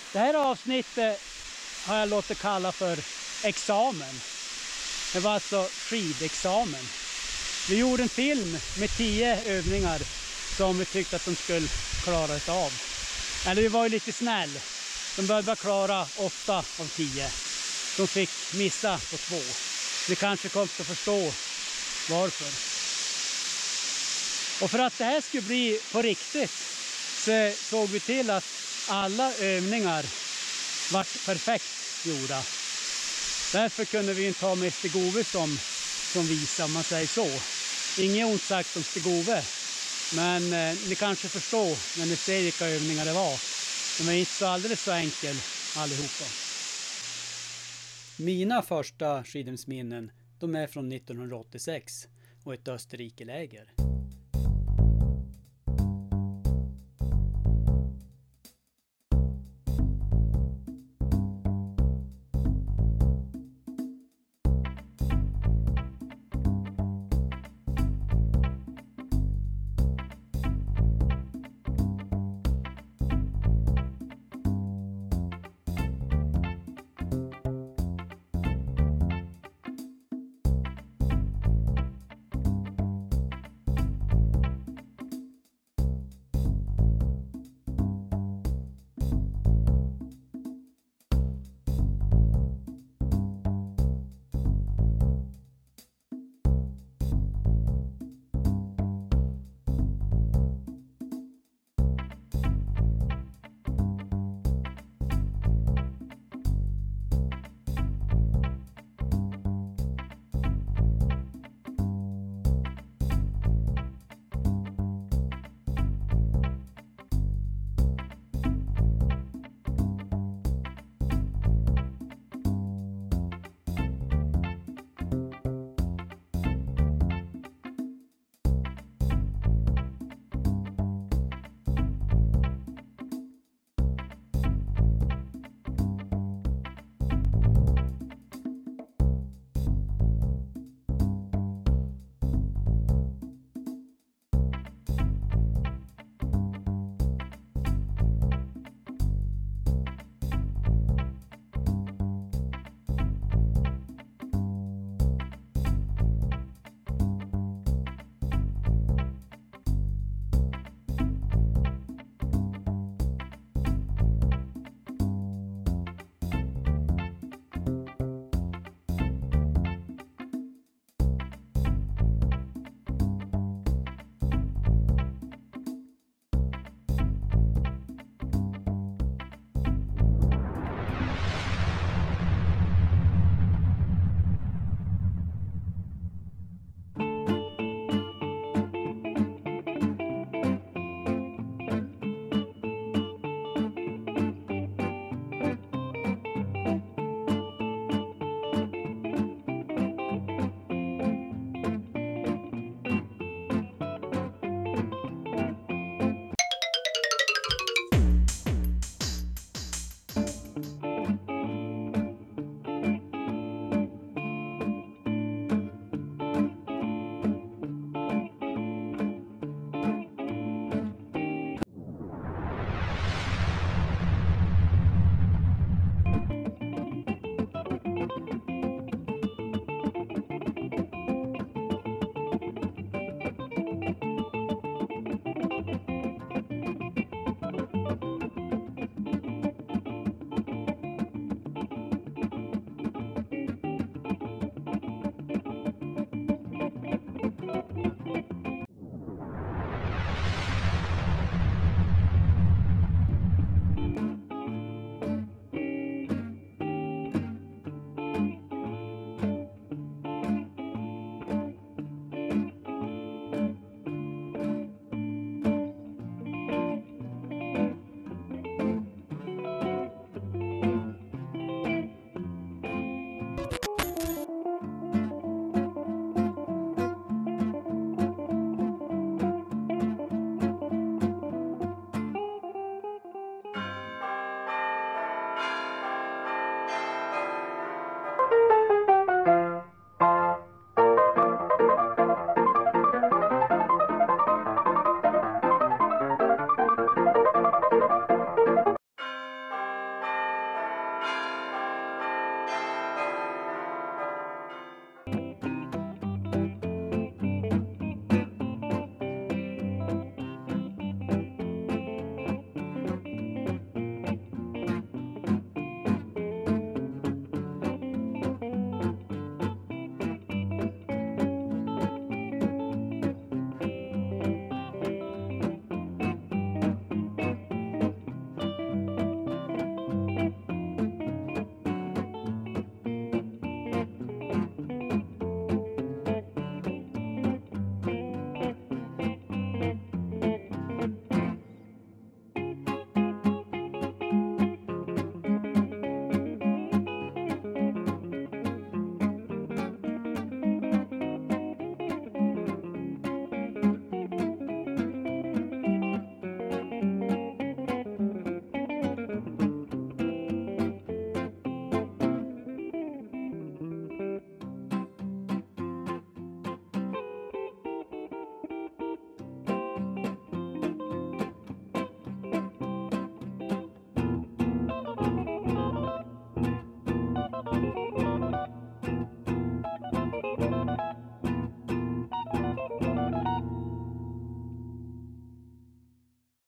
Det här avsnittet har jag låtit kalla för examen. Det var alltså skidexamen. Vi gjorde en film med 10 övningar som vi tyckte att de skulle klara ett av. Eller vi var ju lite snäll. De började bara klara 8 av 10. De fick missa på 2. Ni kanske kommer att förstå varför. Och för att det här skulle bli på riktigt så såg vi till att alla övningar var perfekt gjorda. Därför kunde vi inte ha med Stig-Ove som visar, om man säger så. Inget ont sagt om Stig-Ove, men ni kanske förstår när ni ser vilka övningar det var. De är inte så alldeles så enkel allihopa. Mina första skidremsminnen, de är från 1986 och ett Österrike-läger.